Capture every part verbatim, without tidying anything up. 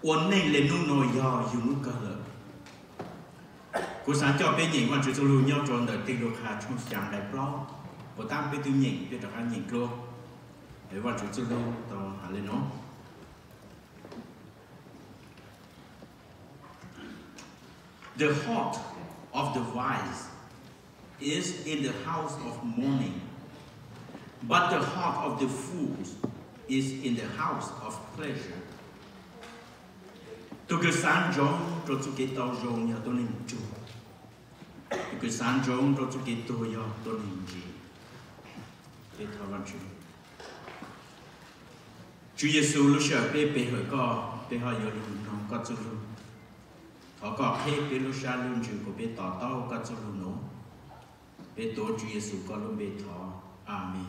ổn nên lên nung nồi giò dùng nung cơ lợi cô sáng cho bên nhìn quan chủ lưu nhau tròn đời tiền đồ khá trong sáng đại plau của tam bên tư nhìn bên đặc ăn nhìn luôn để quan chủ lưu tao hạ lên nó the heart of the wise is in the house of mourning, but the heart of the fools is in the house of pleasure. Tôi cứ sáng trống rồi tôi kể tao rồi nhà tôi nên chú. Tôi cứ sáng trống rồi tôi kể tôi nhà tôi nên gì. Để thảo luận chú. Chúa Giêsu lúc sợ bê bê hỏi có bê hỏi yo luôn nó có chú luôn. Họ có thế bê lúc xa luôn chú của bê tỏ tao có chú luôn nó. Bê tổ Chúa Giêsu có luôn bê thọ. Amen.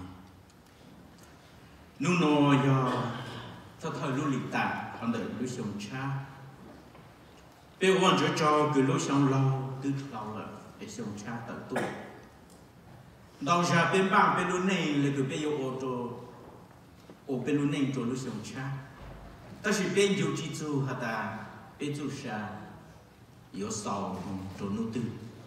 Nụ nô yo thật thời lúc lịch tạc họ đợi lúc sống cha. Bê quan cho cho cứ lúc sống lâu tức lâu là để sống cha tận tu. Đầu ra bên bang bên lúc này là cứ bê yo ô tô ô bên lúc này cho lúc sống cha. Ta chỉ bên yêu chỉ chú hả ta bên chú sa yo sau cho nụ tư.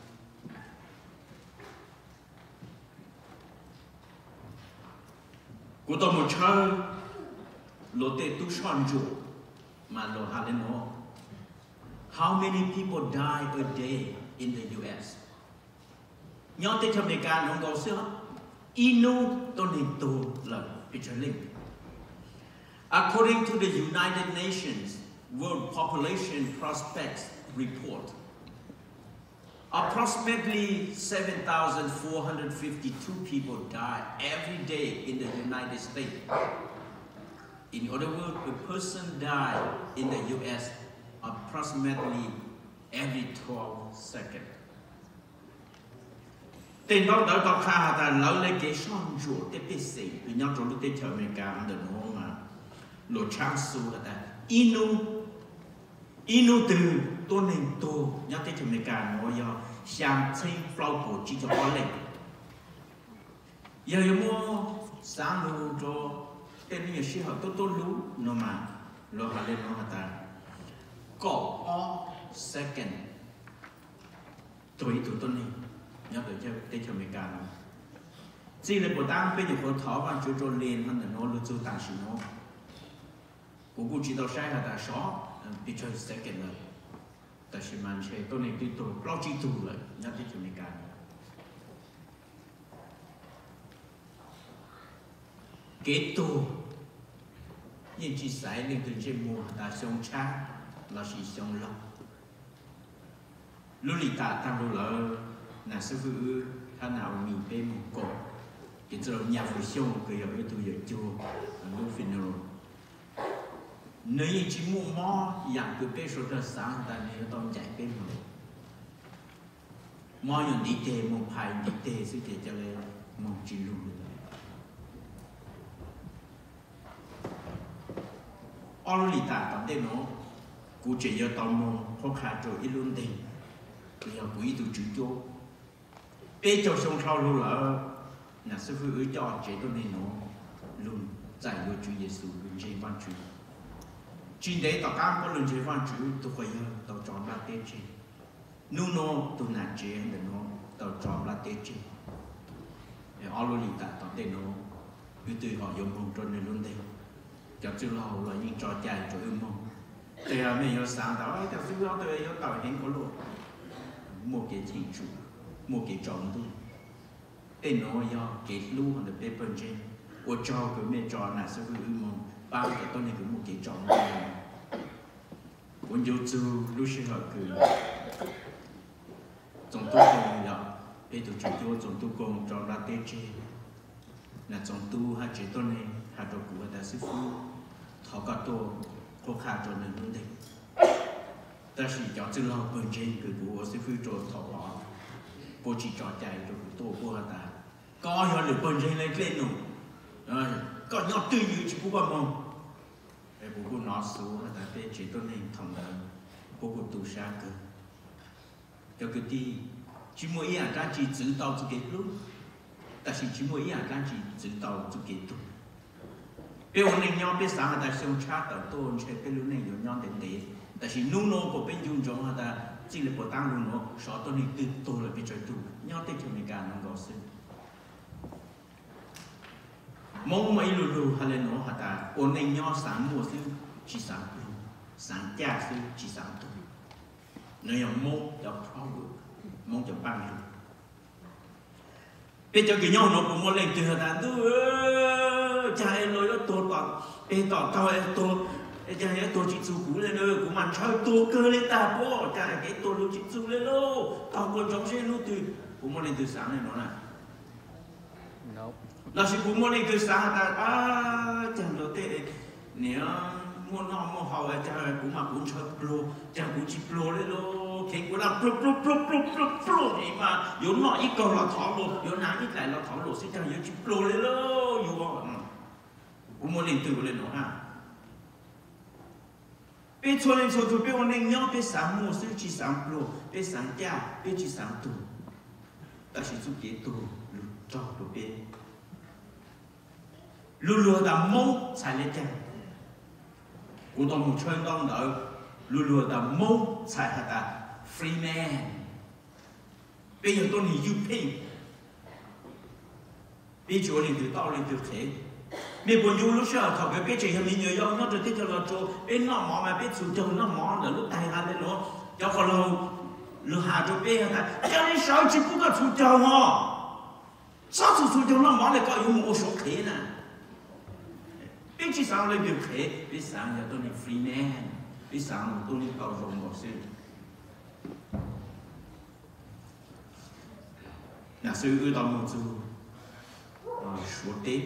Cô tôi một chơi lô tê tu son chủ mà lô hà lên nó. How many people die a day in the U S? Nhớ tới trong America nó có xưa inu tôi nên tu là Peter Link. According to the United Nations World Population Prospects Report, approximately seven thousand four hundred fifty-two people die every day in the United States. In other words, a person died in the U S approximately every twelve seconds. Tên đó đỡ tao khá ta lâu lấy cái son ruột tế bê xì vì nhau trong lúc tế chờ mình cảm được nó mà lộ trang su là ta inu inu từ tôi nên tôi nhau tế chờ mình cảm nó do sáng trên phlau của chỉ cho có lệnh giờ giờ mua sáng lưu cho tên những sự hợp tốt tốt lú nó mà lo hà lên nó ta có all second tuổi tuổi tôi nên nhớ được cho tên cho mình cả chỉ là bộ tăng bây giờ có thọ văn chú cho lên hơn là nó lưu chú tăng sĩ nó của cô chỉ tao sai là ta xóa bị chơi second rồi ta chỉ mang chơi tôi nên tôi tôi lo chỉ tu rồi nhớ tên cho mình cả kết tu nhưng chỉ sai nên từ trên mùa ta sống cha là chỉ sống lâu lúc đi ta tăng lúc là là sư phụ他nào mình被một cổ cái giờ nhà phụ xong cái ở tôi giờ chùa lúc funeral nếu chỉ mua mò dạng từ cái số giờ sáng ta nên tao chạy bên mà mò những đi tè một hai đi tè sẽ kể cho lên một chỉ luôn ở lì ta tao đây nó cụ chỉ giờ tao mong khó khăn rồi ít luôn tiền bây giờ quý tôi chịu cho bây giờ xong sau luôn là nhà sư phụ ơi cho chế tôi nên nó luôn giải quyết Chúa Giêsu luôn chế văn chủ chỉ để tao cam có luôn chế văn chủ tôi phải nhớ tao chọn là tết chế nu nó tôi nạt chế để nó tao chọn là tết chế để ở luôn ta tao tên nó với tôi họ dùng hồn trôn nên luôn đây cho chưa lâu là những trò chơi cho ưng mong thì là mình nhớ sáng tao ấy tao sư phụ tôi nhớ tao hiện có luôn một cái chính chủ một cái trọng tu tên nó do cái lưu hoặc là paper trên ở cho cái mẹ trò là sư phụ ưng mong bao cái tôi này cũng một cái trọng tu quân yêu chu lúc sinh hoạt cứ tổng tu công là bây giờ chúng tôi tổng tu công cho ra tết trên là tổng tu hai chế tôi này hai đồ của đại sư phụ thọ cả tổ có khá cho nên luôn đấy ta chỉ cho chữ lo bên trên cái của sư phụ cho thọ bỏ cô chỉ cho chạy cho tổ của ta có hiểu được bên trên lên lên nụ có nhọt tư như chỉ có mong để bố cô nói số là ta biết chỉ tôi nên thòng đỡ bố cô tu sa cơ cho cái đi chỉ mỗi ý ra chỉ giữ tàu cho cái lúc ta chỉ chỉ mỗi ý ra chỉ giữ tàu cho cái lúc bây giờ nên nhau biết sáng là ta sống cha tàu tôn chơi cái lúc này nhiều nhau đến để 但是努努个边种种啊，但只是不当努努，少多你对多了比较多，鸟对就没干能够是。mong mấy lù lù hay là nó hả ta, ôn này nhau sáng mùa sư chỉ sáng lù, sáng cha sư chỉ sáng tu, nơi nào mong cho thao lù, mong cho băng lù. Bây giờ cái nhau nó cũng muốn lên từ hả ta, tu cha em nói nó tu tọt, em tọt tao em tu, cha em tu chỉ su cũ lên nữa, cũng mang chơi tu cơ lên ta bố, cha em cái tu lu chỉ su lên lô, tao còn trong xe lu từ, cũng muốn lên từ sáng này nó nè. Là sự cũng muốn đi từ sáng ta à chẳng được thế nếu muốn họ muốn họ là chẳng cũng mà cũng chơi pro chẳng cũng chỉ pro đấy lô khi cũng làm pro pro pro pro pro pro thì mà yếu nọ ít câu là thỏ lô yếu nắng ít lại là thỏ lô sẽ chẳng yếu chỉ pro đấy lô yếu cũng muốn lên từ lên nó à bây giờ lên số từ bây giờ lên nhau bây sáng mua sẽ chỉ sáng pro bây sáng cha bây chỉ sáng tu ta chỉ giúp kế tu cho đồ bây lù lù ta mông sai lệ chăng, cú tông một chơi tông đỡ lù lù ta mông sai hả ta free man, bây giờ tôi nhìn du pin, bây giờ liền từ tao liền từ thế, mấy bọn du lúc sau thằng cái bây giờ mình nhớ nhau nó rồi tiếp theo là cho bên nó mỏ mà bên chủ trâu nó mỏ là lúc tay ra lên nó, cho còn lâu lù hà cho bên hả ta, cho nên sao chỉ có cái chủ trâu hả, sao chủ chủ trâu nó mỏ lại có dùng một số thế nè. Biết chỉ sáng lên điều khế, biết sáng giờ tôi là free man, biết sáng tôi là bao rộng một sự. Nhà sư ư tao một dù số tế,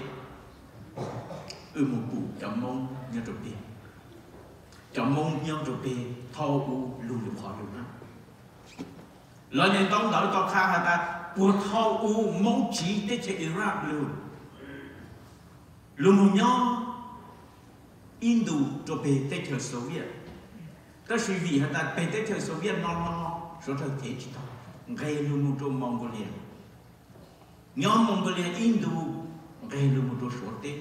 ư một cụ chậm mông nhau trộn bê, chậm mông nhau trộn bê, thao u lù lù khó lù lắm. Lời nhân tông đợi tao khá hả ta, buộc thao u mông chỉ để chế Iraq lù, lù mù nhau. Indo cho bề tết thời Xô Viết, đó là vì họ ta bề tết thời Xô Viết non non số thời thế chỉ thôi, gây luôn một chỗ Mongolia, nhóm Mongolia Indo gây luôn một chỗ số tết,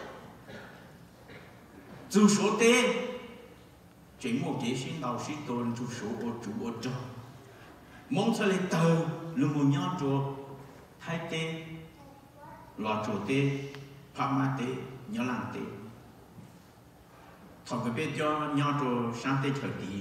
chủ số tết, chỉ một chế sinh đầu sinh tồn chủ số ở chủ ở trong, mong sao lại từ luôn một nhóm chỗ Thái tết, loạt chỗ tết, Pama tết, nhớ làng tết. Thằng cái bên cho nhau cho sáng tế chờ đi,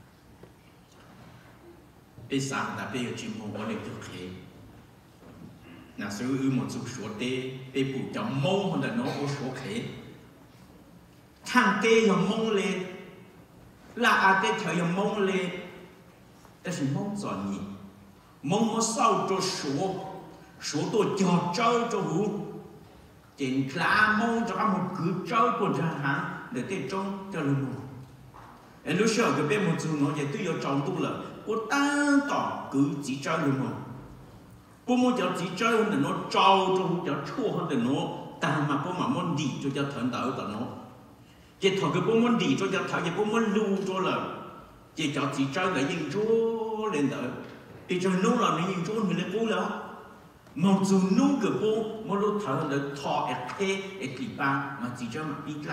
bên sáng đã bên chim hồng ở đây được hết, là số ư một số số tế, bên bù cho mông hơn là nó có số hết, thằng tế là mông lên, là à tế chờ là mông lên, đó là mông giòn nhỉ, mông nó sau cho số, số tôi cho chơi cho hú, chính là mông cho một cứ chơi của nhà hàng. Để tiếp trong cho luôn một, em lúc sau cái bên một chú nó chỉ tôi có trong tu là, có tan tỏ cứ chỉ chơi luôn một, có một chỗ chỉ chơi hơn là nó trâu trong chỗ chua hơn là nó, ta mà có mà muốn đi cho cho thằng đỡ tao nó, chỉ thằng cái có muốn đi cho cho thằng cái có muốn lưu cho là, chỉ cho chỉ chơi cái gì cho lên đỡ, thì cho nó là những chỗ mình lên cố là, một chú nó cái cố, một lúc thằng đỡ thọ ép thế ép tỷ ba mà chỉ cho mà ít lắm.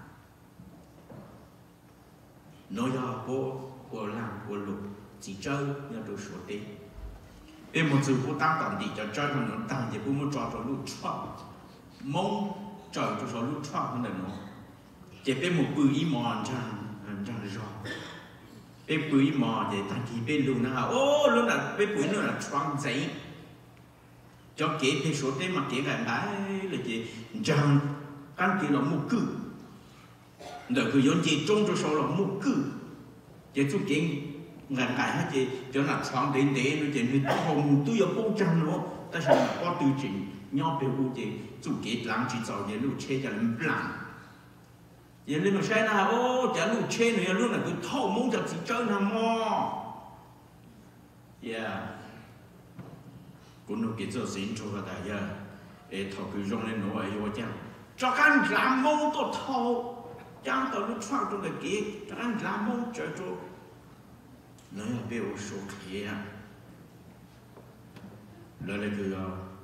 Nói ra cô cô làm cô lục chỉ chơi nhau đồ số tế, em một sự cô tăng tận thì cho chơi mà nó tăng thì cô muốn cho cho lục chọn, mong chơi cho số lục chọn hơn là nó, chỉ bên một bự ý mòn chẳng chẳng rõ, bên bự ý mòn thì tăng thì bên lục nào, ô lúc là bên bự nữa là choáng giấy, cho kế bên số tế mà kế gần đấy là gì chẳng căn kỳ là một cử. Đời cứ dọn gì trong cho số là một cử, chỉ chút chuyện ngàn cái hết gì cho là sáng đến để nó chỉ người hồng tôi ở công trang nó, ta sẽ có tiêu chuẩn nhau về vụ gì chủ kế làm chỉ giàu gì lúc chơi cho làm làm, giờ lên mà xe nào ô chả lúc chơi này lúc là cứ thâu muốn cho chỉ chơi nào mò, yeah, cũng nó cái giờ xin cho cái đại gia, để thâu cứ dùng lên nó ấy vô chăng, cho căn làm mông tôi thâu. Chẳng tao lúc phát trong cái kia, chẳng anh làm mong chơi cho nơi là biểu số kia nơi là cứ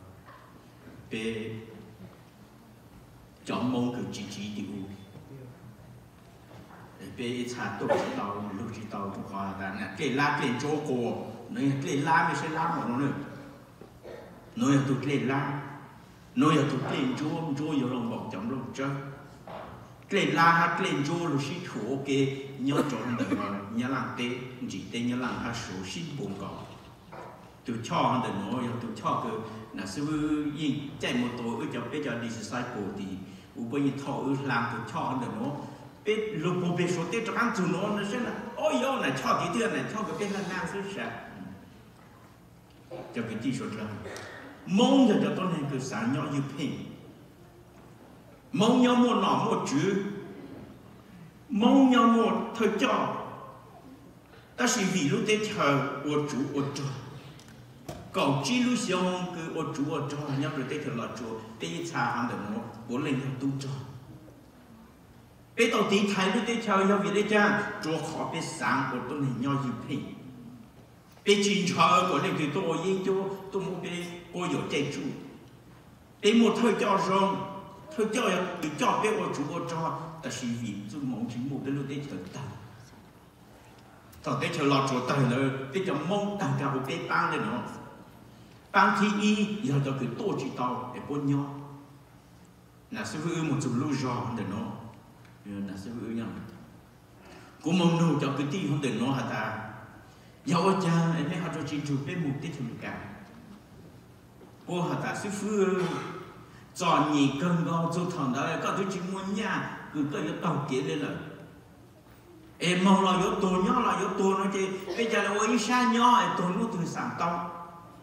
bê chọn mong cứ chỉ chỉ điều bây giờ tôi chỉ tàu lúc chỉ tàu cũng khó là nè cái lá cái chỗ cổ nơi cái lá mới sẽ lá một nó nữa nơi tụt cái lá nơi tụt cái chỗ chỗ nhiều lòng bọc chấm lòng chơi cái lá hát cái chỗ lúc chỉ chỗ ok nhớ chọn được nhớ làm tê chỉ tê nhớ làm hát số xin buồn cỏ tụi cho hắn được nó tụi cho cái là sư yên chạy một tổ ở chỗ bây giờ đi sai cổ thì u bây giờ thọ ở làm tụi cho hắn được nó biết lúc bộ biết số tiền cho ăn tụi nó nó sẽ là ôi yo này cho tí tiền này cho cái bên là ngang xứ sạch cho cái tí số tiền mong cho cho tôi này cứ sáng nhỏ như thế mong nhau một nọ một chữ mong nhau một thời cho ta chỉ vì lúc đấy chờ ô chủ ô cho cậu chỉ lúc xong cứ ô chủ ô cho nhau rồi đấy chờ là chủ đấy cha hàng được nó bố lên nhau tu cho bây giờ tí thái lúc đấy chờ nhau vì đấy cha cho khó biết sáng của tôi này nhau như thế bây chín chờ của này thì tôi yên cho tôi muốn bây cô有这主，你冇推教上，推教要你教俾我主我做，但是vì做夢全部都攞啲條單，到底條落咗單啦，啲就夢大家會俾班嘅咯，班天一然後就佢多知道嚟搬nhau，嗱師傅冇做路上嘅咯，嗱師傅樣，我夢到就佢啲咁嘅咯係ta，有一陣誒咩學咗清楚俾目的條件。我和他师傅做你刚刚做堂的，搞到去monnhà cứ có yếu tàu kia lên rồi. Em mong là yếu tố nhỏ là yếu tố nó chứ bây giờ là ôi xa nhỏ em tố nó từ sáng tông.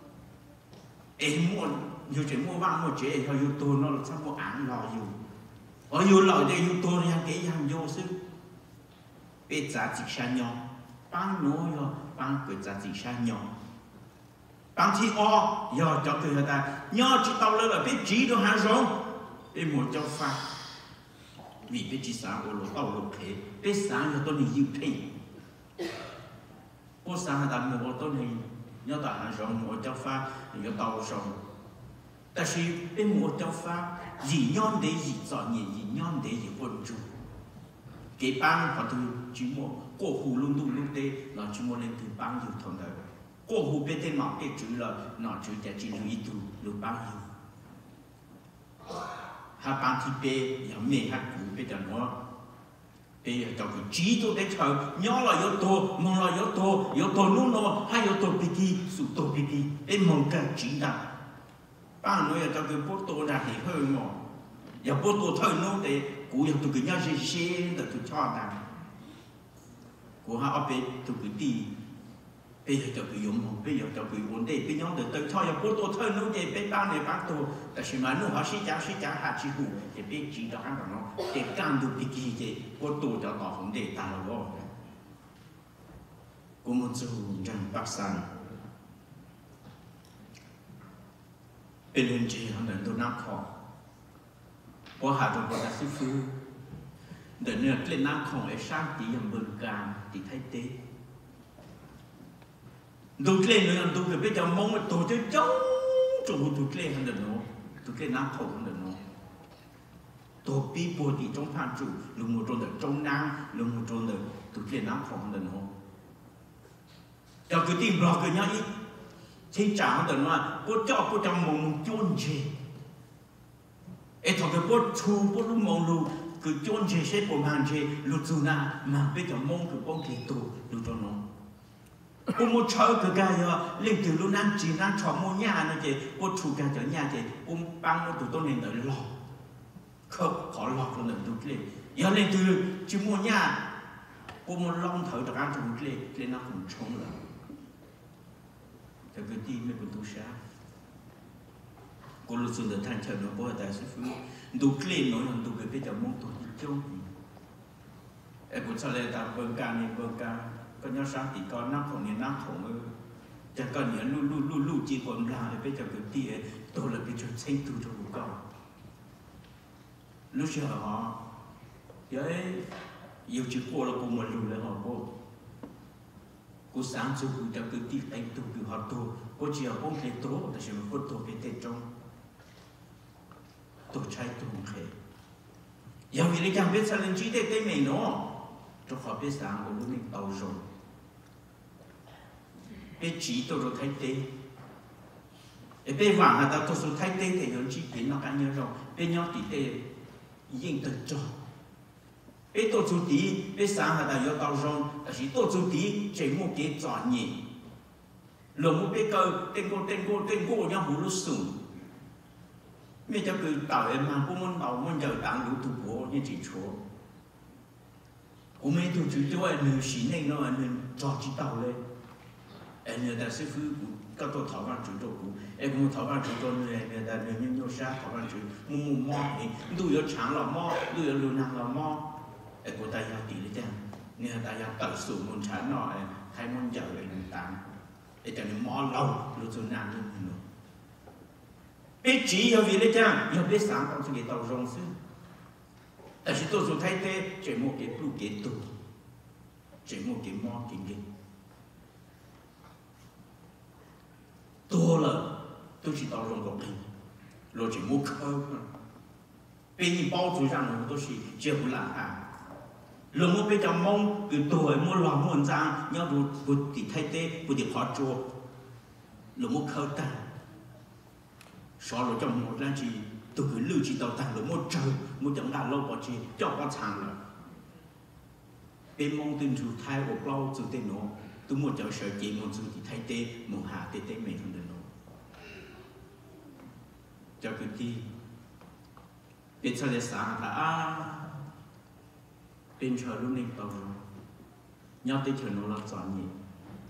Em muốn nhiều chuyện mua vang một chuyện là yếu tố nó là sao mua án lò dù. Ở yếu lò thì yếu tố nó cái hàng vô sư. Bây giờ chỉ xa nhỏ, bán nó rồi bán cái giá chỉ xa nhỏ. Bằng thì o, giờ cho người ta nhớ chỉ tao lên là biết chỉ được hàng rồi, để một cho pha, vì biết chỉ sáng của lỗ tao lỗ thế, biết sáng cho tôi này yêu thế, có sáng là một tôi này nhớ ta hàng rồi một cho pha, nhớ tao rồi,但是biết một cho pha, gì nhon để gì chọn gì gì nhon để gì quân chủ, cái bang họ từ chỉ một cổ hủ luôn luôn luôn đây là chỉ một lên từ bang nhiều thằng đấy. Cô hú biết thế nào cái chữ là nó chữจะchỉ lưu ý tu lưu bao nhiêu, hai bạn thì bé giờ mẹ hai cụ bé cho nó bé cho cái chỉ tôi để chờ nhớ là yếu tố mong là yếu tố yếu tố luôn nó hay yếu tố bị gì sự tố bị gì em mong cái chỉ là bạn nói cho cái bố tô là thì hơi ngỏ giờ bố tô thôi nó để cụ giờ tụi cái nhau sẽ sẽ là tụi cho ta cụ hai ở bên tụi cái đi bây giờ cho cái dụng một bây giờ cho cái vấn đề bây giờ từ từ cho bố tôi thôi nó để bây ban này bán tôiแต่是mà nó họ sẽ trả sẽ trả hạt chỉ hủ để bây chỉ đó ăn nó để cam được cái gì thì bố tôi cho tỏ vấn đề ta là vô cô muốn dù rằng bác sản bên bên chị họ nên tôi nắm khó bố hạ trong bố đã sư phụ để nên lên nắm khó để sang tí dòng bần càng thì thay tế tụi lên nữa tụi cái bây giờ mong là tụi chơi chống tụi tụi lên hơn được nó tụi lên nắm khẩu hơn được nó tụi bị bùa thì trong phan chủ lúc một trong được trong năng lúc một trong được tụi lên nắm khẩu hơn được nó cho cứ tìm rõ cái nhau ít chính trả hơn được nó bố cho bố trong mong chôn chê ấy thằng cái bố chu bố lúc mong lu cứ chôn chê xếp bộ hàng chê lụt dù na mà bây giờ mong cứ bông thì tụi lụt cho nó cô mua chơi cái cái gì liên từ lúcนั้นchỉ năng chọn mua nhà nữa chứ cô chủ cái chỗ nhà chứ cô băng nó tụi tôi nên đợi lọ không khó lọ rồi nên tụi lên giờ liên từ chỉ mua nhà cô mua long thở được ăn tụi lên lên nó cũng trống rồi thì cái gì mới còn tụi sao cô lúc xuân được thành chơi nó có tại sư phụ tụi lên nói là tụi cái bây giờ muốn tụi đi chơi em cũng cho lên ta vâng ca này vâng ca có nhớ sáng thì có năm khổng niên năm khổng ơi chẳng cần nhớ lu lu lu lu chỉ còn là để bây giờ cái tia tôi là bây giờ sinh tu cho bố con lúc giờ họ vậy yêu chữ cô là cô mà lùi là họ cô cô sáng chú cô cho cái tia anh tu cứ họ tu cô chỉ ở bông cái tốแต่ฉันก็ตัวเป็นเต็มจงตัวใช้ตัวของใครอย่างนี้ยังเป็นสัญญาณจีเด็กได้ไหมเนาะ cho họ biết sáng của lúc mình tàu rồi biết chỉ tôi rồi thay tế biết vàng là tao tôi số thay tế thì hơn chỉ kiến nó cả nhớ rồi biết nhau tí tế yên tự cho biết tôi số tí biết sáng là tao nhớ tàu rồi chỉ tôi số tí chỉ một cái chọn nhỉ rồi một biết cơ tên cô tên cô tên cô nhau hú lúc sủng mấy cho cứ tàu em mà cũng muốn tàu muốn giờ tặng đủ thủ phố như chỉ số我们都知道哎，你是那个你早知道嘞，哎，你但是夫搞到台湾最多股，哎，我们台湾最多你你但你你有啥台湾最木木毛你都有长了毛，都有流浪了毛，哎，我大家地了这样，你看大家特殊门产喏，哎，还门教育人当，哎，但你毛老，路就难了喏。别急要为了这样，要别上到这个到容事。但是多数太太节目给不给多，节目给毛给给多了，都是到中国人，罗节目科，被你包住上的都是接不来啊。罗木被叫蒙，给多木乱木脏，要不不得太太不得好做，罗木科单，少了叫木那是。tôi cứ lưu chỉ đầu tàng được một trời một chẳng là lâu bỏ chi cho qua chàng là bên mong tin chủ thay ổ lâu chủ tên nó tôi một cháu sợ chỉ một chủ thì thay tê một hạ tê tê mình không được nó cho cứ đi bên cho lệ sáng là à bên chờ lúc này tao rồi nhau tới chờ nó là chọn gì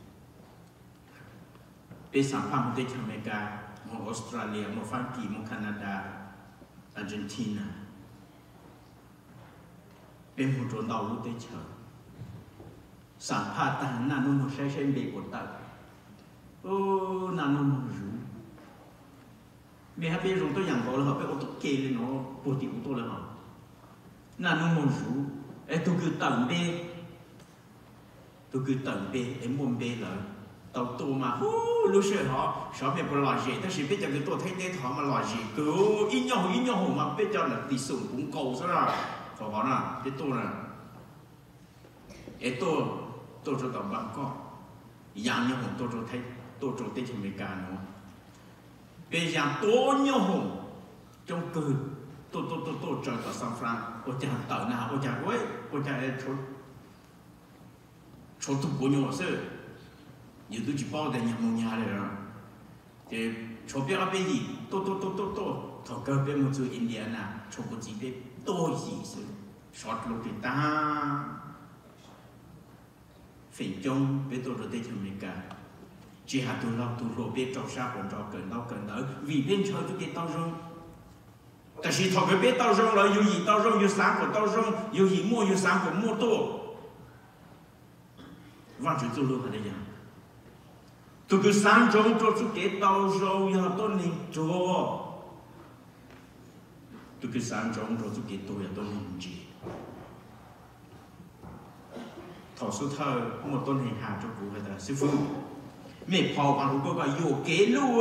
bên sáng phạm một tới chờ America một Australia một Hoa Kỳ một Canada Argentina bên một chỗ đầu lúc tới chờ sản phá tàn nà nông sẽ sẽ bị của ta ô nà nông rủ mẹ hai bên dùng tôi giảng gọi là họ phải ô tô kê lên nó bộ tiểu tôi là họ nà nông rủ em tôi cứ tận bê tôi cứ tận bê em muốn bê lại tàu tô mà hú lúc xưa họ sợ mẹ còn lo gì,但是bây giờ cái tôi thấy thế họ mà lo gì, cứ ít nhau ít nhau mà bây giờ là tỷ số cũng cầu sao nào, họ bảo là cái tôi là, cái tôi tôi cho tàu bằng co, yang nhau tôi cho thấy tôi cho tới trên America nó, bây giờ tôi nhau trong cứ tôi tôi tôi tôi cho tàu San Fran, tôi chẳng tàu nào, tôi chẳng quay, tôi chẳng cho cho tụi của nhau sao nhiều tôi chỉ bao đầy nhà một nhà này rồi, thì cho biết là bên gì, tôi tôi tôi tôi tôi, thằng cơ bên một chỗ Indiana, cho một chỉ biết tôi gì sự, short lúc thì ta, phải trong biết tôi rồi tới thằng mình cả, chỉ hạt tôi lo tôi lo biết trong xã còn cho cần đâu cần đỡ, vì bên chơi tôi cái tao rong, tại vì thằng cơ biết tao rong là yêu gì tao rong yêu sáng của tao rong, yêu gì mua yêu sáng của mua tôi, và chúng tôi luôn ở đây nhá. Tôi cứ sáng trong cho chú kế tàu rồi ya tôi nên cho tôi cứ sáng trong cho chú kế tôi ya tôi nên gì thọ số thơ một tôn hình hà cho cụ hay là sư phụ mẹ phò bằng lúc cô gọi vô kế luôn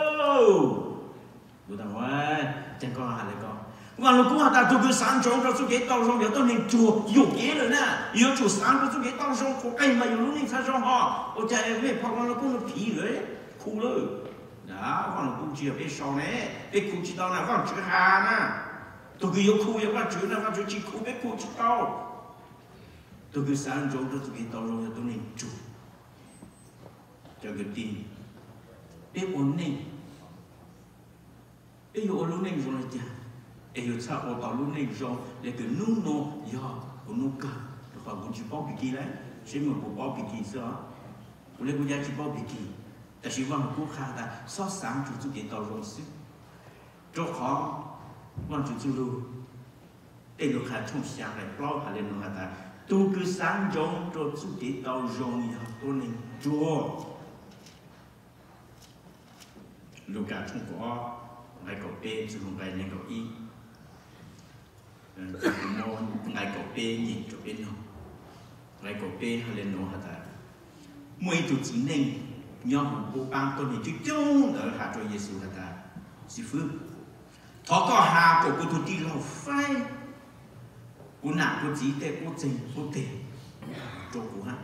tôi đâu ấy chẳng có hà lại con và lúc cô ta tôi cứ sáng trong cho chú kế tàu rồi ya tôi nên chùa vô kế rồi nè yêu chủ sáng cho chú kế tàu rồi có cái mà yêu lúc này sao cho họ ôi trời mẹ phò bằng lúc cô nó phí rồi khu lơ đó còn là khu chia bên sau này bên khu chỉ tao là còn chữ hà nè tôi cứ yêu khu yêu con chữ là con chữ chỉ khu bên khu chỉ tao tôi cứ sáng chỗ cho tôi cái tao rồi tôi nên chủ cho cái tin bên ổn định bên ổn lúc này rồi là chả bên sao ổn tao lúc này rồi để cái nung nô ya ổn nung cả rồi còn cũng chỉ bao bì kỳ đấy xem mà cũng bao bì kỳ sao tôi lấy cũng giá chỉ bao bì kỳแต่ชีวิตมันกู้ค่าแต่ซอสสามจุดจุดเดียวต่อโรงซิโจ้ขอวันจุดจุดรู้เอ็นดูขาทุ่งเสียงเลยปล้อหาเรียนรู้แต่ตัวคือสามจงจุดจุดเดียวต่อโรงยาตัวหนึ่งจัวลูกการทุ่งก็ไงก็เป็นสุดไงไงก็อีมองไงก็เป็นยิงจุดเป็นหนไงก็เป็นหาเรียนรู้แต่มวยจุดจีนหนึ่งnhóm bộ ban tôi thì chứ chung ở hạ cho Giêsu là ta sư phước thọ có hà của cô tôi đi lâu phai cô nặng cô chỉ tệ cô trình cô tệ chỗ của ha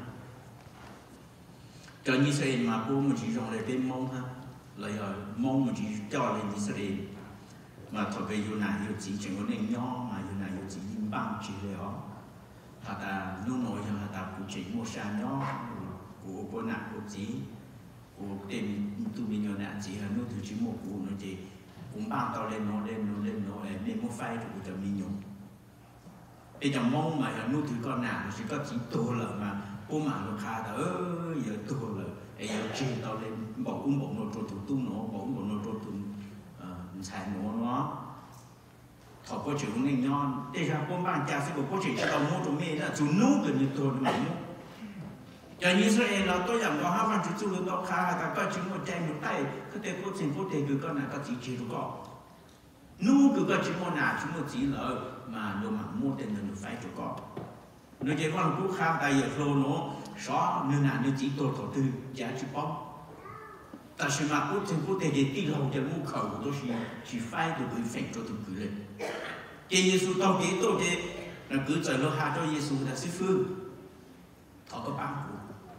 cho như thế mà bố mình chỉ dùng để bên mông ha là giờ mông mình chỉ cho lên như thế mà thôi bây giờ này yêu chỉ chỉ có nên nhỏ mà giờ này yêu chỉ im băng chỉ để họ họ ta lúc nói cho họ ta cũng chỉ một sa nhỏ của cô nặng của chỉ của tên tụi mình nhỏ nặng chỉ là lúc thứ chỉ một của nó chỉ cũng băng tao lên nó lên nó lên nó lên nên một phái của tụi mình nhung bây giờ mong mà là lúc thứ con nào nó chỉ có chỉ tô lợ mà bố mà nó khá đó giờ tô lợ ấy giờ chỉ tao lên bỏ ung bỏ nó trộn thủ tung nó bỏ ung bỏ nó trộn tung xài nó nó thọ có chữ nên nhon để ra bố bạn cha sẽ có chữ cho tao mua trong mê là chú nấu gần như tôi mà mua cho như Israel là tôi rằng có hai văn chữ chú nó khá ta có chữ một tay một tay có thể có trình có thể được con này có chỉ chỉ được có nấu cứ có chữ một nào chữ một chỉ là mà nó mà mua tiền là nó phải cho có nó chỉ có cũng khá tay giờ lô nó xóa nên là nó chỉ tôi thọ tư giá chữ bó但是嘛，我政府在这地老的路口都是是反对会反做的个人。这耶稣到几多的那个在路下做耶稣的师傅，他个帮助，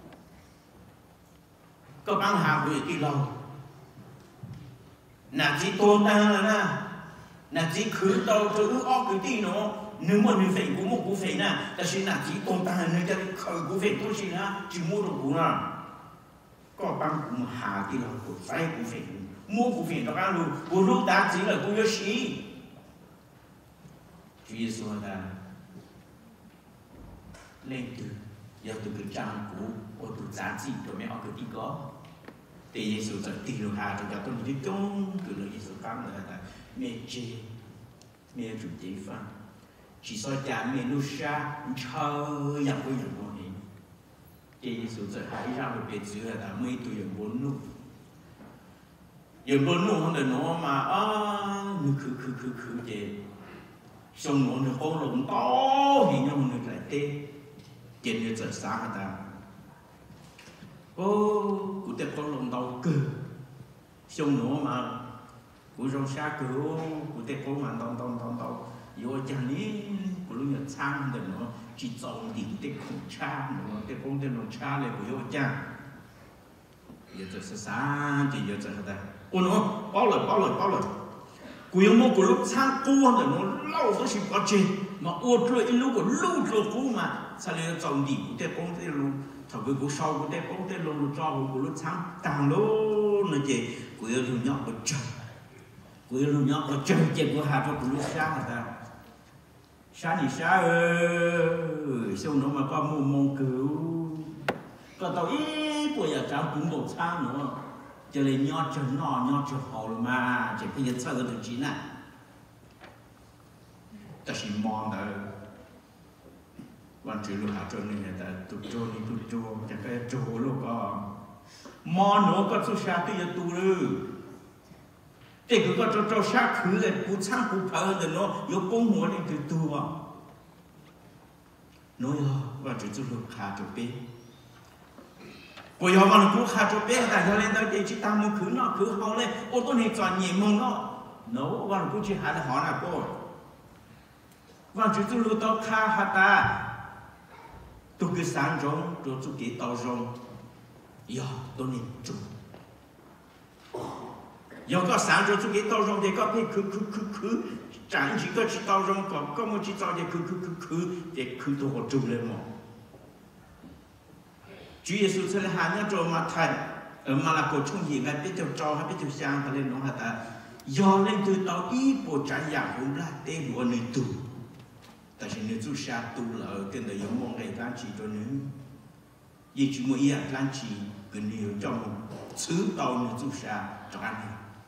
个帮下会地老，那只多单了呢，那只去到这个二个地喏，你么你反股么股反呢？但是那只多单你这里口股反都是呢，就没得股呢。có bằng cũng hạ cái lòng của phải của phải mua của phải đó ăn luôn của lúc đã chỉ là của yêu sĩ Chúa Giêsu đã lên từ giờ từ cái trang của của từ giá trị của mẹ họ cái gì có thì Giêsu sẽ tìm được hạ được cái tôi đi công từ lời Giêsu phán là mẹ chê mẹ chủ chế phán chỉ so chả mẹ nuôi sa chơi yang với yang của mình Giêsu sẽ hãy ra một biệt chữ là mấy tuổi yang bốn nụ yang bốn nụ không được nó mà à nó khứ khứ khứ khứ chế xong nó nó không lồng to thì nhau nó lại tê trên như giờ sáng người ta ô cụ tết con lồng to cơ xong nó mà cụ rong xa cơ cụ tết con mà to to to to vô chẳng ní cụ lúc nhật sang được nó chỉ trồng thì cụ tết không cha nó tết con tết nó cha này cụ vô cha giờ giờ sáng thì giờ giờ người ta ô nó bao lời bao lời bao lời cụ yêu một cụ lúc sang cua rồi nó lâu nó chỉ có chuyện mà ô rồi lúc của lúc rồi cú mà sao lại trồng thì cụ tết con tết luôn thằng với cụ sau cụ tết con tết luôn cho cụ lúc sáng tàng luôn nó chỉ cụ yêu luôn nhóc của trời cụ yêu luôn nhóc của trời chỉ của hạt cho cụ lúc sáng người ta sáng thì sáng ơi xong nó mà có mua mong cứu có tao ít của nhà cháu cũng một sáng nữa cho nên nhót cho nó nhót cho họ mà chỉ bây giờ sao được chín này ta chỉ mong đó quan trọng là cho nên là tụt trôi đi tụt trôi chẳng cái trôi lúc có mong nó có số xa tới giờ tu rồi thế cứ có cho cho sát khứ là cú sang cú phở rồi nó yếu công muốn lên từ tu vào nói và chỉ cho lúc khá cho bé bây giờ mà cú khá cho bé tại sao lên tới đây chỉ tam một khứ nó khứ họ lên ô tô này chọn nhẹ mông nó nấu và cú chỉ hái là họ là cô và chỉ cho lúc đó khá hạt ta tôi cứ sáng rong tôi chú kỹ tàu rong giờ tôi nên chú giờ có sáng rồi chúng cái tàu rong thì có phải khứ khứ khứ khứ chẳng chỉ có chỉ tàu rong có có một chỉ tàu thì khứ khứ khứ khứ để khứ tôi họ trùng lên mà Chúa Giêsu sẽ là hai nhát rồi mà thành ở mà là cổ trung hiện ngay biết theo cho hay biết theo sang ta lên nó hả ta do lên từ tàu ý bộ trái dạng cũng là tên của người tù tại vì người tu sa tu là ở cái nơi giống mong ngày lan chỉ cho nữ vì chúng mới yên lan chỉ gần nhiều trong xứ tàu người tu sa trong anh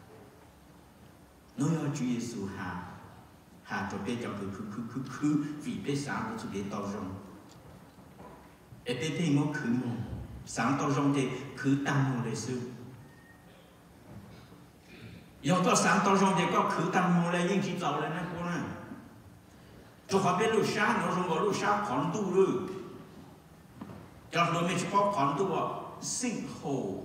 nói cho Chúa Giêsu hà hà cho bé cho cứ cứ cứ cứ cứ vì bé sáng nó sẽ để tao rong, để bé thấy nó cứ mong sáng tao rong thì cứ tăng mong để sư, giờ có sáng tao rong thì có cứ tăng mong là những chỉ giàu là nó có nè, cho họ biết lúc sáng nó rong có lúc sáng còn tu rồi, cho nó mới có còn tu à sinh hồ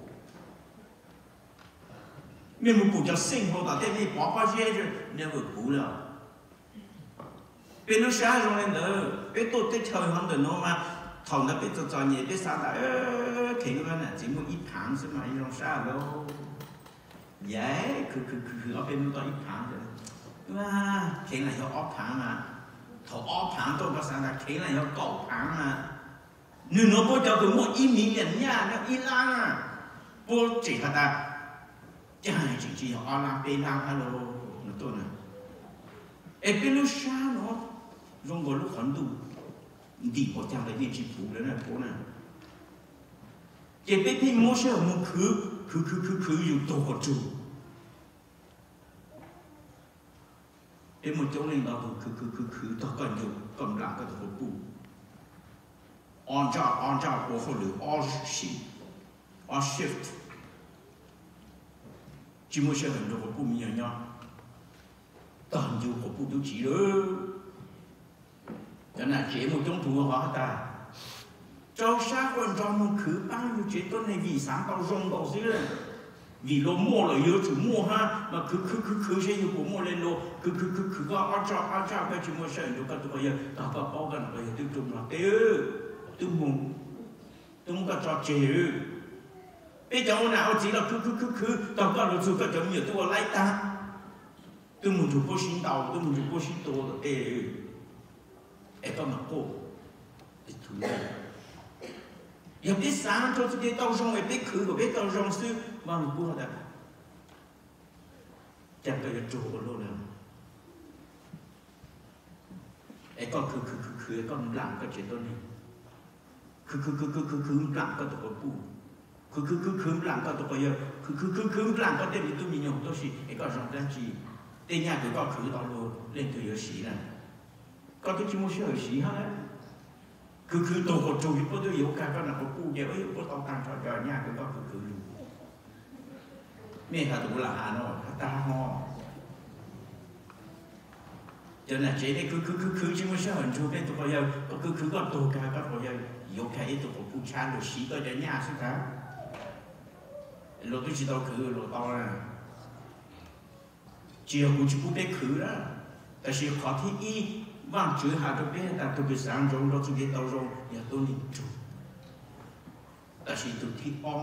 mình một cụ cho sinh hồ tại đây bỏ qua dễ rồi nên một cụ là bên nó sáng rồi nên đỡ bên tôi tới thời hơn được nó mà 头那边做作业，别上来，呃，看个呢，节目一旁是嘛，一种啥咯？耶，去去去去，那边弄到一旁的，哇，看了要二旁嘛，头二旁都不上来，看了要高旁嘛。你那不叫做我一名人呀，那一浪啊，不这个的，这样就只有二浪别浪哈喽，那多呢。哎，别路啥咯，中国路很多。地国家的业绩图了呢，图呢。也别别莫说我们去去去去去有多个做，别莫叫领导都去去去去到干有干哪个都不，按照按照过后的二十二 shift， 只莫说很多个不一样样，但有个不就急了。cho nên chế một trong thủ hóa ta cho sát quan cho một khứ bao nhiêu chế tốt này vì sáng tao rong tao xí lên vì lo mua là yếu chủ mua ha mà cứ cứ cứ cứ sẽ yếu của mua lên lo cứ cứ cứ cứ có ăn cho ăn cho cái chủ mua sẽ được cái tụi bây giờ tao có bao cái này tiêu dùng là tiêu tiêu mùng tiêu mùng cái cho chế bây giờ nào chỉ là cứ cứ cứ cứ tao có được cái giống như tôi lấy ta tiêu mùng chủ có xin tàu tiêu mùng chủ có xin đồ là tiêu哎，干嘛过？一土地，有别山做这个刀上，有别去个别刀上是往过的，这个要做个路了。哎，ก็คือคือคือคือก็หลังก็เจ็ดตัวนี้คือคือคือคือคือคือหลังก็ตัวปูคือคือคือคือหลังก็ตัวเยอะคือคือคือคือหลังก็เต็มตัวมีหยงตัวสิไอ้ก็สองด้านจีเต็มเนี่ยก็คือตัว路เล่นตัวเยอะสีนะก็ตัวที่มุ่งเชื่อสีฮะคือคือตัวคนจูบก็ตัวอยู่กันก็หนักก็ปูเดียวเอ้ยก็ต้องการชอบจอยเนี่ยก็ก็คือคือไม่ค่ะตัวหลานเนาะตาห่อจนน่ะเจ๊เนี่ยคือคือคือคือที่มุ่งเชื่อจูบเป็นตัวเยอะก็คือคือก็ตัวกันก็ตัวเยอะอยู่แค่ตัวคนปูชาหรือสีก็จะเนี่ยสิครับเราตัวที่เราคือเราตัวน่ะเจียวกูจะปูเป็นคือละแต่สิ่งข้อที่อีว่างจือหาตัวเป็นแต่ตัวเป็นสามจงเราจะเกิดตัวจงอย่าตัวนี้จุแต่สิ่งตัวที่อ้อ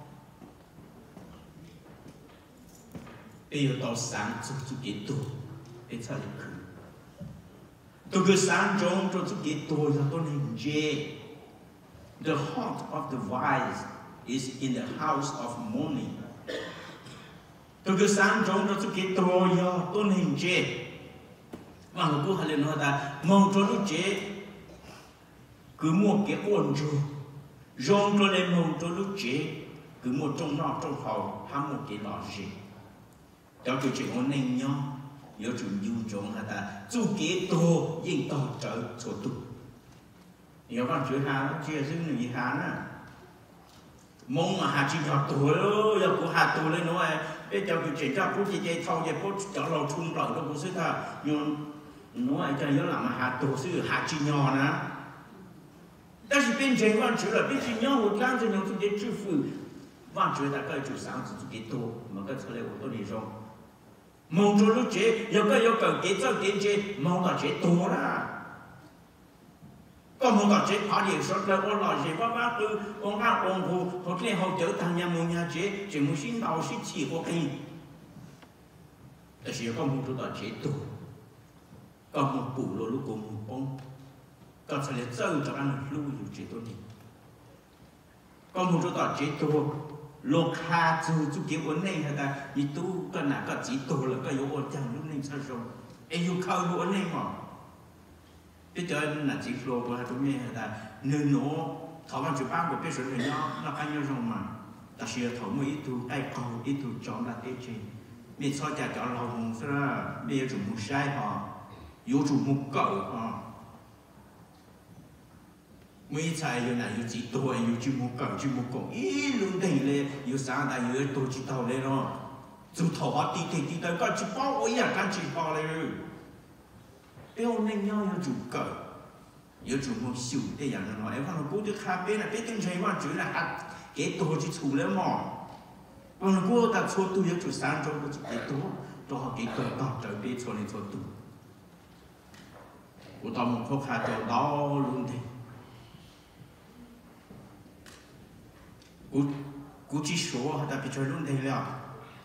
เป็นตัวสามจะจะเกิดตัวเป็นชาลิคือตัวเป็นสามจงเราจะเกิดตัวอย่าตัวนี้เจ The heart of the wise is in the house of mourning ตัวเป็นสามจงเราจะเกิดตัวอย่าตัวนี้เจmà người cô hay là nói ta mong cho nó chế cứ mua cái ôn cho rong cho lên mong cho nó chế cứ mua trong nọ trong hậu ham một cái lọ gì cho tôi chỉ có nên nhau nhớ chủ yêu trong hay ta chú kế tô yên to trở chỗ tụ nhớ con chữ hà nó chia riêng người hà nè mong mà hà chỉ học tuổi đó giờ của hà tuổi lên nói bây giờ tôi chỉ cho cô chị dây thâu dây cô cho lâu chung rồi đâu có sự ta nhưng nói cho nhớ là mà hạt tổ sư hạt chi nhỏ nè,但是变成万主了，变成鸟我当着鸟自己致富，万主大概就三十几多，么个出来我都你说，蒙住了这，有个有个给做给这，蒙到这多啦，ก็蒙到这爬的说了我老是爸爸都我看我我我天后就当年蒙呀这，这么新到是起我可以，但是有个蒙住到这多。ก็มุกปูโลลูกมุกปงก็เฉลี่ยเจ้าจากอันลูกอยู่เจตัวนี้ก็มุกตัวต่อเจตัวโลคาจูจุเกี่ยวนี่ฮะแต่ยี่ตู้ก็หนักก็จีตัวแล้วก็อยู่อดจังลูกนี่ซะจงเออยู่เข้าลูกนี่มั้งไปเจอหนักจีโฟล์ก็ตัวนี้ฮะแต่เนื้อหนูถอดมันจุบ้านก็เป็นส่วนหนึ่งเนาะนักการเงินส่งมาแต่เชื่อถอดมืออีตู้ไอ้เขาอีตู้จอมละเตจีมีซอยจากจอเราหงซะมีจุ่มมุใช่พอ有主目狗啊，每菜有哪有几多有主目狗主目狗，一轮等嘞有三大有多几道嘞咯，就头发低低低的，个只包我一样干只包嘞，标那鸟有主狗，有主目小的样的咯，哎，反正过就看边了，别等成话主了还给多就出来嘛，反正过到错都有主三周就给多，多好给多到这边错哩错多。我到门口看到老龙的， cú cú chỉ số họ ta bị chơi luôn đây là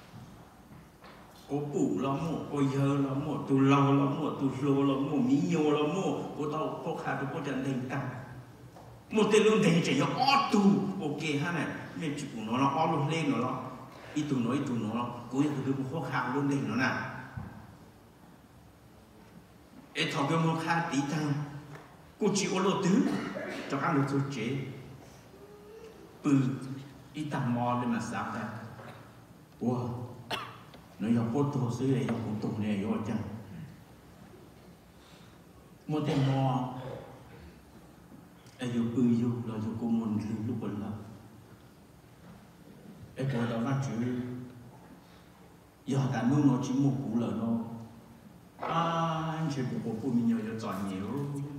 cô bù lo mua cô giờ lo mua tu lâu lo mua tu lô lo mua mí nhô lo mua cô tao cô khai cô chân thành tăng một tên luôn đây chỉ có ót tu ok ha này nên chỉ của nó nó ót luôn lên nó nó ít tu nói ít tu nó cô giờ tôi cô khai luôn đây nó nè ấy thằng cái mua khai tí tăng cô chỉ có lô tứ cho ăn được số chế từ ít tầm mò lên mà sao ta wow nó giờ bớt đồ xí này giờ cũng tụng này rồi chẳng một tên mò ai giờ bự giờ là giờ cũng muốn lưu lúc bận lắm ai coi đó phát chữ giờ ta nuôi nó chỉ một cú lợn nó à anh chỉ một bộ mình nhiều giờ chọn nhiều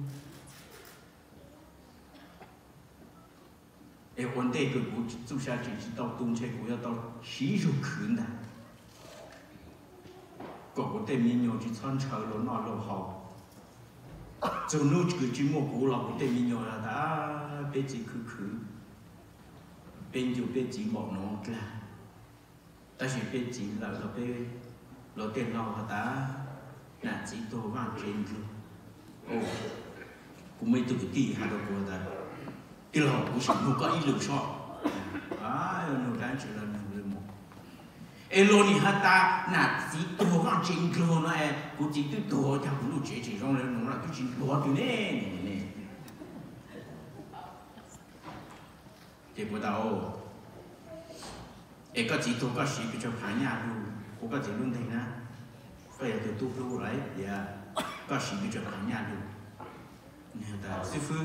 ai vấn đề cái cú做下去是到冬天cú要到洗手坑的。có có tên mình nhiều chỉ chọn chờ nó nó lâu hậu, cho nó cứ chỉ một cú là có tên mình nhiều là đã biết chỉ khứ khứ, bên dù biết chỉ bỏ nó ra, ta chỉ biết chỉ là là biết là tên nào là ta là chỉ đồ vàng trên luôn, ô, cũng mấy tụi tí hai đầu của ta, cái lò cũng chỉ một cái lửa sọ, à, nó đang chỉ là eloni hata na chỉ đồ vàng trên luôn nó em cũng chỉ cái đồ theo cũng lúc chế chỉ trong này nó là cái chỉ đồ từ nè nè nè thì bắt đầu em có chỉ đồ có chỉ cái cho phá nhà luôn cũng có chỉ luôn thế na phải là từ tu luôn đấy thì có chỉ cái cho phá nhà luôn nè ta sư phụ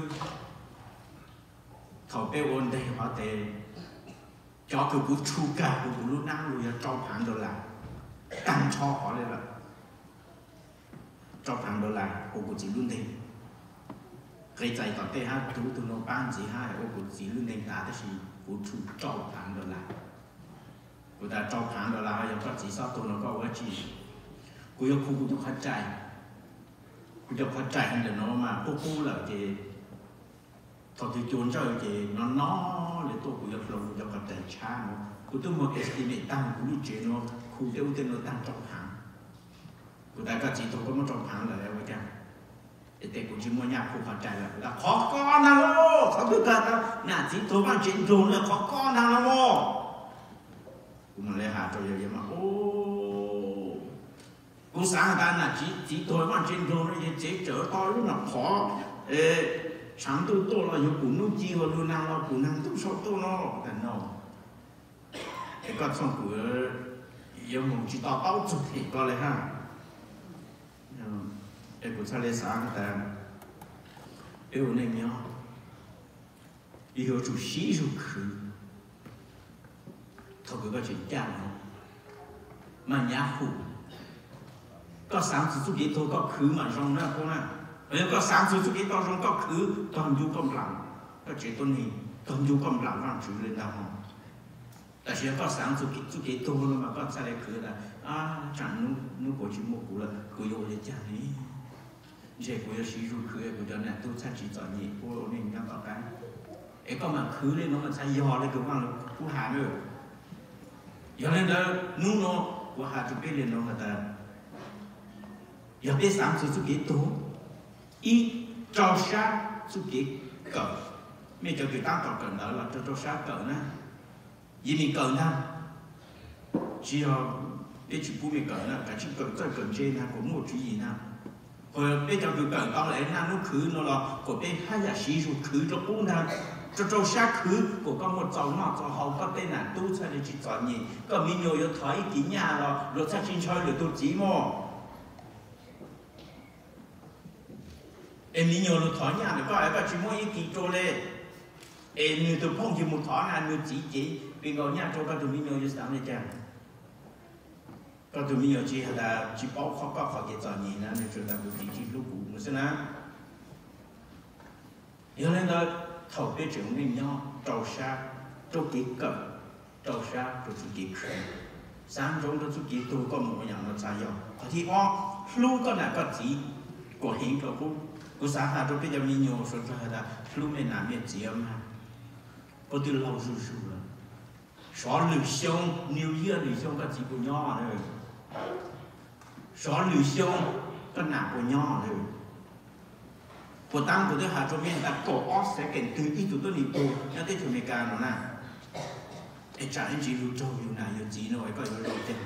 thầu bé ôn đây họ để cho cái cú chu cả của lúc năng rồi cho phản đô la tăng cho họ lên là cho phản đô la của cụ chỉ luôn thế cái trái tọt tê ha tú tú nó ban chỉ ha của cụ chỉ luôn thế đã thì cụ chu cho phản đô la cụ ta cho phản đô la giờ có chỉ sao tôi nó có cái gì cụ yêu cụ cụ phát trái cụ cho phát trái hay là nó mà cô cô là gì thọ thì chốn cho gì nó nó để tôi cũng được lòng cho các đại cha nó cũng tôi một estimate tăng cũng như chuyện nó khu tiêu tên nó tăng trọng hàng của đại ca chỉ tôi có một trọng hàng là vậy chăng để để cũng chỉ mua nhà khu phát triển là là khó con nào đâu khó được cả nhà chỉ tôi mang chuyện trốn là khó con nào đâu cũng mà lấy hạt cho vậy mà ô cũng sáng ta là chỉ chỉ tôi mang chuyện trốn là chỉ chở to lúc nào khó sáng tôi tôi là dùng củ nút chi và luôn năng là củ năng tôi sốt tôi nó thành nào cái con xong của dùng một chỉ tao tao chụp thì có lẽ ha cái của sao lấy sáng ta yêu nên nhau yêu chủ sĩ chủ khứ thôi cái chuyện cha nó mà nhà phụ có sáng chỉ chút gì thôi có khứ mà trong nó không à nếu có sáng suốt cái to trong có khứ toàn du công lặng có chuyện tôn hình toàn du công lặng làm chủ lên đâu tại vì có sáng suốt cái suốt cái to mà có sao lại khứ là à chẳng nó nó có chuyện một cú là cứ yêu để trả đi giờ cứ yêu sử dụng khứ của cho nên tôi sẽ chỉ chọn nhị cô nên nhắm vào cái ấy có mà khứ lên nó mà sai dò lên cái bằng cú hà nữa giờ lên đó nung nó cú hà chụp lên nó người ta giờ biết sáng suốt cái to y cho sát su kỹ cỡ mấy cho cái tăng tọt cỡ đó là cho cho sát cỡ nè vì mình cỡ nè chỉ là để chụp bút mình cỡ nè cái chụp cỡ cỡ cỡ trên nè cũng một chữ gì nè rồi để cho cái cỡ to lại nè nó khứ nó là của bên hai giả sĩ rồi khứ cho bút nè cho cho sát khứ của con một dòng nọ cho hậu có tên là tu sẽ để chỉ chọn gì còn mình nhiều yếu thấy kỹ nhà rồi rồi sẽ xin chơi được tu chỉ mò em đi nhiều lúc thỏi nhà được có ai có chỉ muốn ý kỳ trôi lên em như tôi phong chỉ một thỏi là như chỉ chỉ vì ngồi nhà trôi có tụi mình nhiều như sao này chăng có tụi mình nhiều chỉ là chỉ bảo khó có khó cái trò gì nữa nên chúng ta cũng chỉ chỉ lúc cũ một số nào nhớ lên đó thầu biết chuyện mình nhau trâu sa trâu kỹ cỡ trâu sa trâu kỹ khử sáng trong trâu kỹ tôi có một nhà nó sai dòng có thì o lưu có là có chỉ của hiện của cũngกูสาหาตัวเป็นยังมีโยชนก็ได้รู้ไม่นานเมียเจียมฮะพอตื่นเราสู้ๆแล้ว xóa lười sông nhiều year lười sông có chỉ của nhỏ rồi xóa lười sông có nặng của nhỏ rồi của tăng của tôi hạ cho mình đã cổ ót sẽ kèm từ ít tụi tôi đi cô nhớ tới chỗ America nó nè ai trả anh chỉ lưu trâu lưu nào lưu chỉ nó ấy coi lưu trâu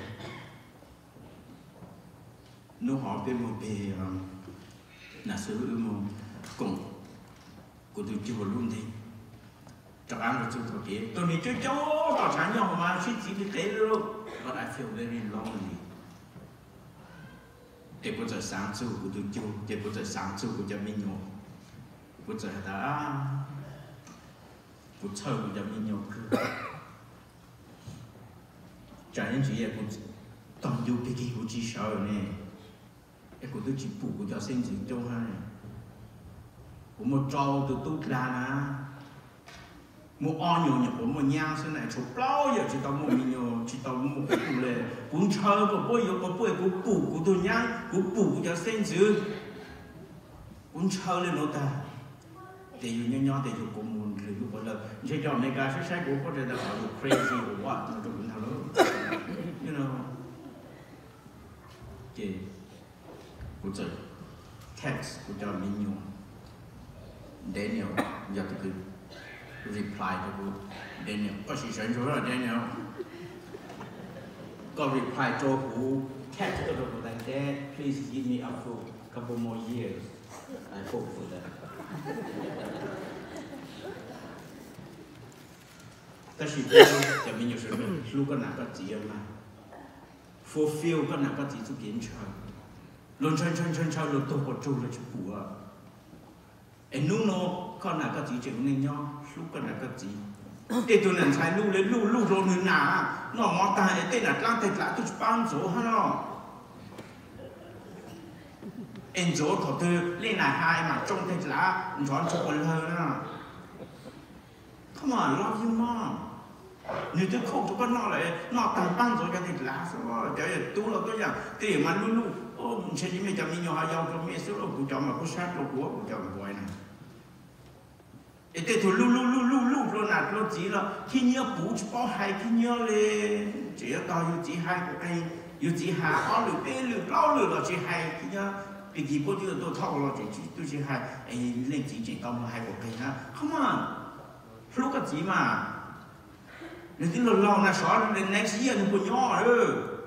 nó họ bên một bề là sự một cùng của tôi chưa luôn thì cho ăn được chung thôi kia tôi nghĩ chơi cháu tao sáng nhau mà suy nghĩ thực tế luôn but I feel very lonely để có giờ sáng chủ của tôi chưa để có giờ sáng chủ của gia mình nhau có giờ đã của chơi của gia mình nhau cứ trả những chuyện của toàn yêu cái gì của chỉ sợ này cái của tôi chỉ phụ của cho sinh dưỡng trong hai của một trâu từ tốt ra nè một on nhiều nhập của một nhang thế này chụp bao giờ chỉ tao một mình nhiều chỉ tao một cái cụ lệ cũng chơi của bôi có bôi của phụ của tôi nhang của phụ của cho sinh dưỡng cũng chơi lên nó ta để yêu nhau nhau để yêu cùng một người của là chỉ cho mấy cái sách của có thể là họ crazy or what nó cũng thằng đó you know cái của trời text của cho mình nhiều Daniel giờ tôi reply to Daniel có sự sản xuất là Daniel có reply to who text to the like that please give me a few couple more years I hope for that ta chỉ biết cho mình nhiều sự lúc có nào có gì mà fulfill có nào có gì cho kiến chơi luôn chơi chơi chơi chơi luôn tôi có trâu là chụp bùa em nu nó con nào có gì chịu nên nhau lúc con nào có gì để tôi nhận sai lu lên lu lu rồi người nào nó mò tay tên là lang tên là tôi bán số ha nó em số của tôi lên là hai mà trong tên là chọn cho con hơn à come on love you mom nếu tôi không cho con nó lại nó tăng bán số cho tên là sao cho tôi là tôi rằng tiền mà lu lu ô mình sẽ chỉ mấy trăm nhiều hai dòng cho mấy số của chồng mà có sát của của của chồng của này et thế thôi lu lu lu lu lu lu nạt lu chỉ là khi nhớ bù cho bao hai khi nhớ lên chỉ ở tao yêu chỉ hai của anh yêu chỉ hai ở lửa bê lửa lao lửa là chỉ hai khi nhớ vì gì bố chưa tôi thao là chỉ chỉ tôi chỉ hai anh lên chỉ chỉ tao hai của anh ha come on lúc cái gì mà nên cái lần lâu là xóa lên next year nó của nhỏ rồi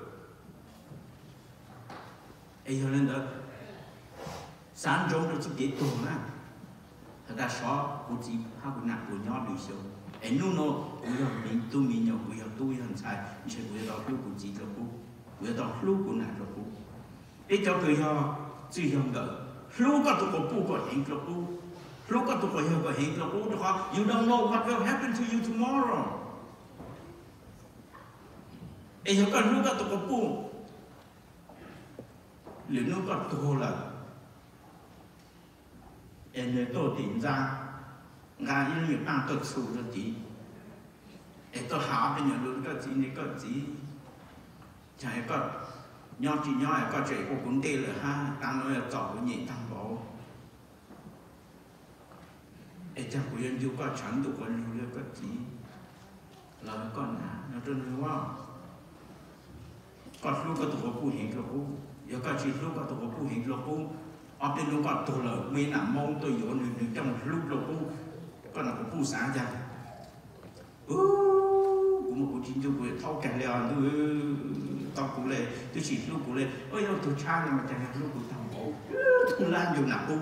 ai giờ lên đó sáng trong nó chỉ để tuần á thật ra xóa của chị hai của nặng của nhỏ bị sâu em nu nó của giờ mình tôi mình nhỏ của giờ tôi hơn sai chỉ của giờ lúc của chị là của của giờ lúc của nặng là của để cho người họ chỉ hiểu được lúc có tụi có bu có hiện là của lúc có tụi có hiểu có hiện là của đó you don't know what will happen to you tomorrow em hiểu cái lúc có tụi có bu liệu nó có thua là em này tôi tìm ra ngài yêu nhiều ăn tôi sụt rồi gì em tôi hỏi bây giờ luôn có gì này có gì chạy có nhau chỉ nhau có chuyện của cũng tê là ha tăng nói là tỏ nhị tăng bộ em chắc của em có chẳng được con lưu có gì là con nào nó trên lưu quá con lưu có tụi có hiện là cũng giờ các chị lúc các tụi cô hiện lộc cô, ở bên lúc các tụi là mấy nằm mong tôi dọn được được trong lúc lộc cô, con nào cũng sáng ra, ừ, cũng một cuộc chiến đấu của thao cảnh leo, tôi tao cũng lên, tôi chỉ lúc cũng lên, ôi đâu tôi cha này mà chẳng hạn lúc của thằng bố, tôi làm nhiều nặng cô,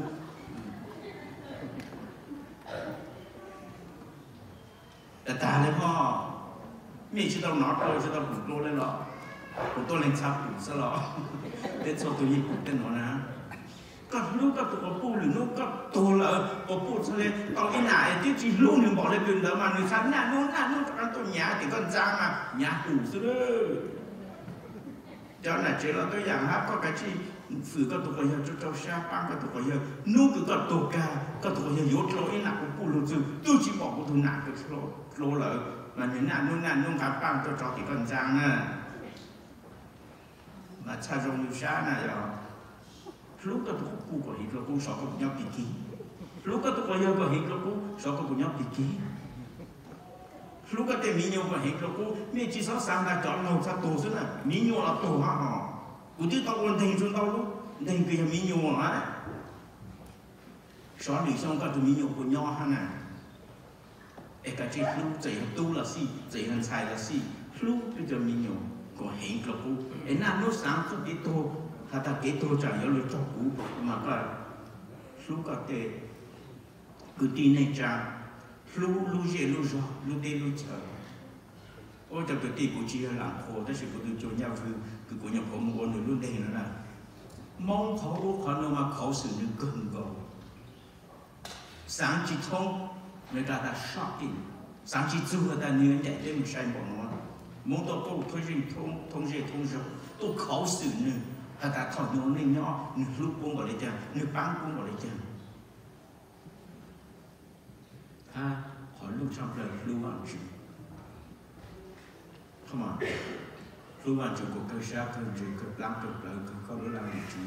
แต่ตาเลยพ่อมีชื่อต้องน็อตเลยชื่อต้องบุกโลเลยหรอผมตัวเล็งชับอยู่ซะหรอเด็ดโซตัวญี่ปุ่นเต้นหรอนะก็ลูกก็ตัวปูหรือลูกก็ตัวละตัวปูซะเลยตอนนี้หนาไอ้ที่จีลูกหนึ่งบอกเลยเป็นเดิมมาหนึ่งชั้นหน้านู้นหน้านู้นกันตัวหยาติดก้อนจ้างอ่ะหยาปูซะเลยเจ้าหน้าเจริญตัวอย่างครับก็กระชีฝืนก็ตัวก็ยังเจ้าชาปังก็ตัวก็ยังนู้ก็ก็ตัวกาก็ตัวก็ยังยศโลไอ้หนักปูรู้สึกตู้จีบอกว่าตัวหนักก็โลโลเลยมันเห็นหน้านู้นหน้านู้นครับปังตัวจอติดก้อนจ้างอ่ะmà cha trong lưu xa này rồi lúc đó tôi cũng có hiện là cũng sợ có nhau bị kí lúc đó tôi có nhau có hiện là cũng sợ có nhau bị kí lúc cái tên mình nhiều mà hết lúc cô mình chỉ sao sáng ta chọn nào sao tổ xí là mình nhiều là tổ ha họ cũng chứ tao còn thành chúng tao lúc thành cái mình nhiều mà xóa đi xong cái tụi mình nhiều của nhau ha nè ê cái chuyện lúc chạy tu là gì chạy hành sai là gì lúc bây giờ mình nhiều có hết lúc cô ê na lúc sáng chút cái tô他他给多讲要来照顾，嘛个，如果的，个地内家，路路些路上，路地路桥，我这个地估计要难过，但是个都做要去，个个人ผม我呢路地了啦，มองเขาเขา呢嘛เขาสื่อนึก更高，上几通，那个他 shocking， 上几组个他女人在这么晒忙嘛，忙到够推进通通些通手，都เขาสื่อนึก。他他讨论那鸟，你路过我来讲，你帮过我来讲，他好路上的路完去，他嘛，路完去个个啥个这个两个两个个路两个去，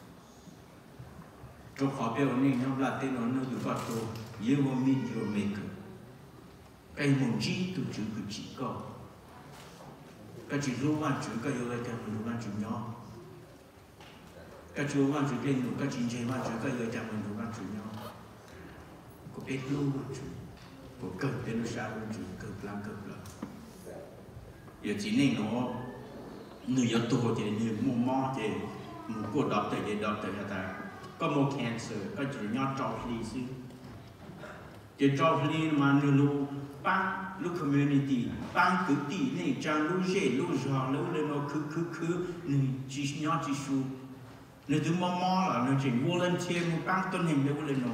就好比我那鸟拉电脑那就搞多，也我们就没个，该梦境都就个几个，该是路完去个有来讲路完去鸟。cái chú quan chủ lên cái chính trị quan chủ cái giờ chẳng mình quan chủ nhau có biết luôn quan chủ có cực đến nó sao quan chủ cực lắm cực lắm giờ chỉ nên nó người ở tuổi thì người mua mò thì một cuộc đọc tới để đọc tới ta có một cancer cái chủ nhau trâu ly xí thì trâu ly mà người lu ban lu community ban cứ tỷ này trang lu dễ lu giò lu lên nó cứ cứ cứ người chỉ nhau chỉ su nếu chúng mò mò là nếu chỉ volunteer một bang tuần hình để lên nó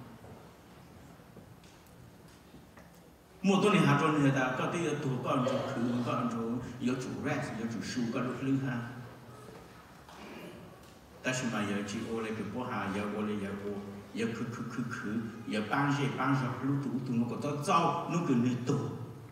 một tuần hình hạt tuần người ta có thể tổ có anh chủ khử có anh chủ yếu chủ rest yếu chủ su có lúc lưng ha ta chỉ mà yếu chỉ ô lên cái bộ hà yếu ô lên yếu ô yếu khử khử khử khử yếu bang gì bang gì lúc tụ tụ nó có tao giàu nó cứ nơi tổ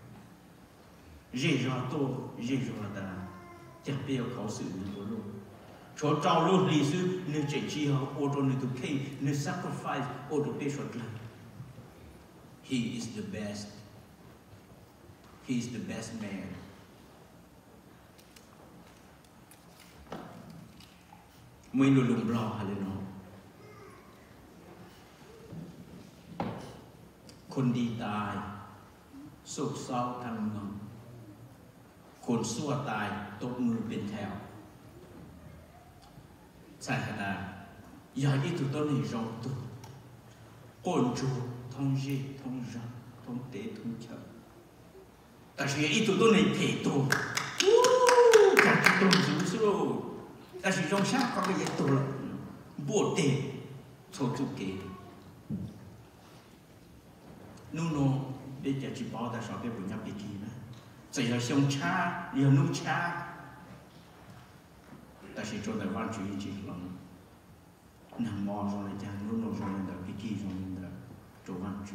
dễ rồi tổ dễ rồi ta chẳng biết khó xử như thế nào cho trao luôn lý sư nên chỉ chi họ ô tô nên tụi kê nên sacrifice ô tô bê sọt lại he is the best he is the best man mình luôn lùng bò hay là nóคนดีตายโศกเศร้าทางเมืองคนชั่วตายตบมือเป็นแถวใช่ขนาดอยากที่ถูกต้นให้รองตัวก้นจูทองเย่ทองรักทองเตะทองเฉาแต่是一ถูกต้นให้เทตัวจากที่ต้นสูงสู้แต่是รองชาก็ไม่ยัดตัวละบวชเตะโชว์จุกเกนู่นโน่เด็กจะจีบเอาแต่สอบเป็นบุญญาปีกีนะจะ要相差要怒差但是做的完全一致了，那毛上来讲，路路上面的，笔记上面的，做完全。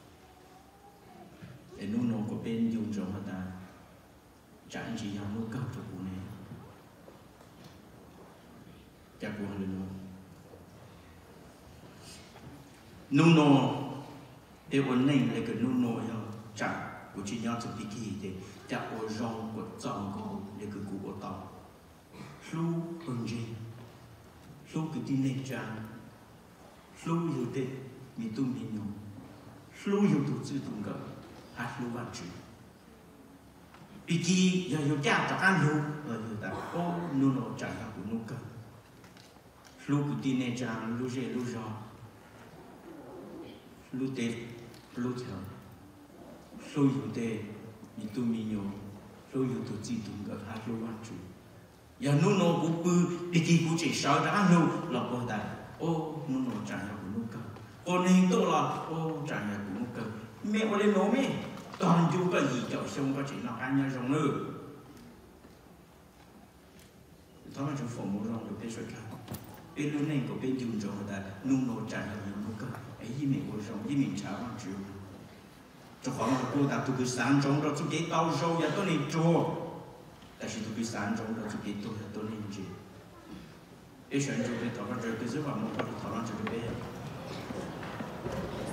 ไอ้นู่นโน่ก็เป็นยุงจงมาตาจากจริงยังนู่นเก่าจะกูเนี่ยจะกูอะไรนู่นนู่นโน่เดี๋ยววันนี้เลยก็นู่นโน่ยังจากกูจริงยังจะ笔记的จากโอรองกูจองกูเลยก็กูก็ต่อลูกคนจีลูกคือที่ในจานลูกอยู่เด็กมีตุ้มมีนมลูกอยู่ตัวซื่อตรงกับฮัทลูกวันจีปีกี้ยังอยู่จ้าจากการลูกเอออยู่แต่โอ้นู่นเอาใจกับกูนู่นกันลูกคือที่ในจานลูกเจลูกจอลูกเด็กลูกเฉาลูกอยู่เด็กมีตุ้มมีนมลูกอยู่ตัวซื่อตรงกับฮัทลูกวันจีอย่านู่นโน่กูปืนปีกี้กูจะสาวจากนู่นหลับบ่ได้โอ้นู่นโน่จ่ายกูนู่นกันคนนี้ตัวละโอ้จ่ายกูนู่นกันแม่วันนี้โน่แม่ตอนอยู่ก็ยี่เจ้าชงก็จะนักอันยังชงเลยถ้ามันจะฝ่งมือลงจะเป็นช่วยกันเป็นรุ่นนี้ก็เป็นยุ่งจงแต่นู่นโน่จ่ายกูนู่นกันไอ้ยี่หมิ่นกูชงยี่หมิ่นช้ามันจิ๋วเจ้าของกูแต่ตัวคือสารจงเราจะเก็บเอาโซ่อย่าตัวนี้โจ但是都比三种的就比多很多年纪，一选就被讨论这个是吧？我把它讨论这个呗。